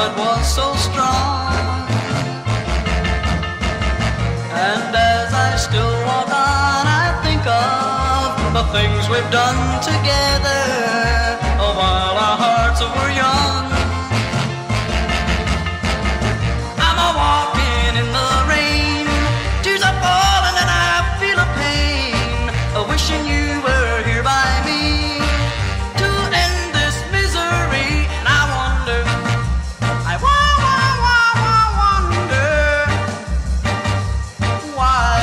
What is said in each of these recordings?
heart was so strong. And as I still walk on, I think of the things we've done together while our hearts were young. I'm a walking in the rain, tears are falling and I feel a pain, wishing you were here by me to end this misery. And I wonder, I wonder why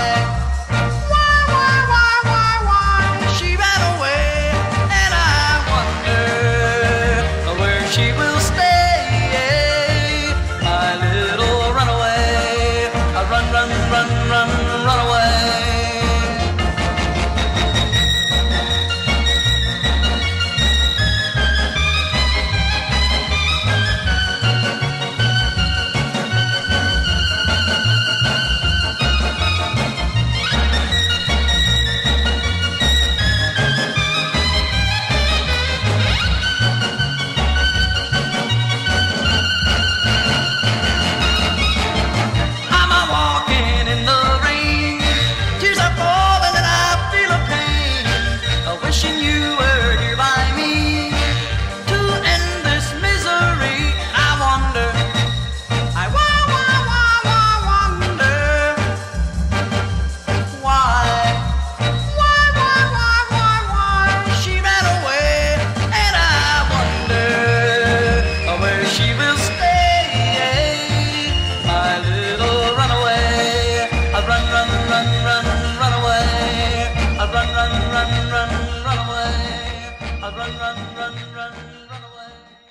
she ran away, and I wonder where she will stay, my little runaway. Run, run, run, run, run away. I'm a walking in the rain, tears are falling and I feel a pain, wishing you were here by me to end this misery. I wonder, I wonder why she ran away, and I wonder where she will stay, my little runaway. Run, run, run, run, run away. Run, run, run, run, run away. Run, run, run, run, run away.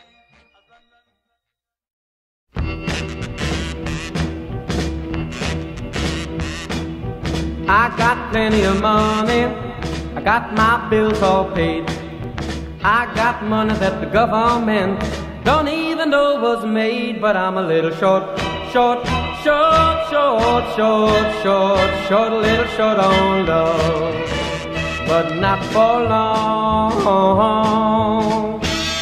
I got plenty of money, I got my bills all paid. I got money that the government don't even know was made. But I'm a little short, short, short, short, short, short, short, a little short on love, but not for long.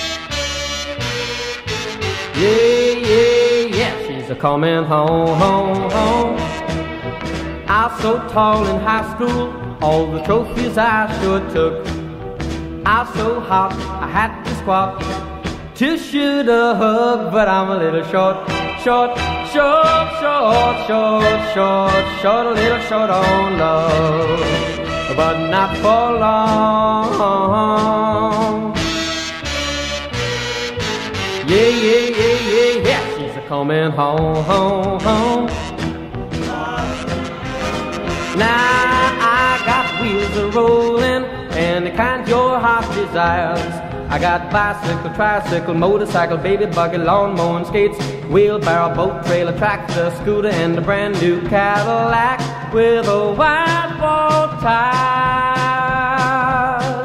Yeah, yeah, yeah, she's a coming home, home, home. I was so tall in high school, all the trophies I sure took. I was so hot, I had to squat to shoot a hug. But I'm a little short, short, short, short, short, short, short, a little short on love, but not for long. Yeah, yeah, yeah, yeah, yeah, she's a coming home, home, home. Now I got wheels a rolling, and the kind your heart desires. I got bicycle, tricycle, motorcycle, baby buggy, lawn mowing, skates, wheelbarrow, boat, trailer, tractor, scooter, and a brand new Cadillac with a white wall tires.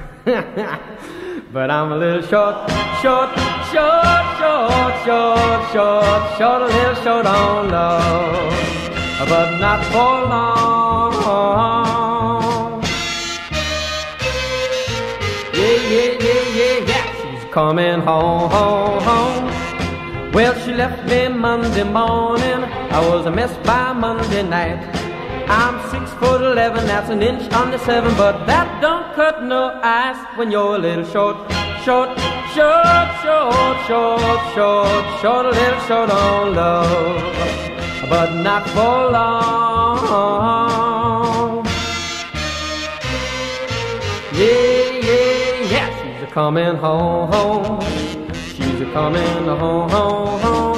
But I'm a little short, short, short, short, short, short, short, a little short on love, but not for long. Yeah, yeah, yeah, yeah, yeah, she's coming home, home, home. Well, she left me Monday morning, I was a mess by Monday night. I'm 6'11", that's an inch under 7, but that don't cut no ice when you're a little short, short, short, short, short, short, short, a little short on love, but not for long. Yeah, yeah, yeah, she's a coming home, home. She's a coming home, home, home.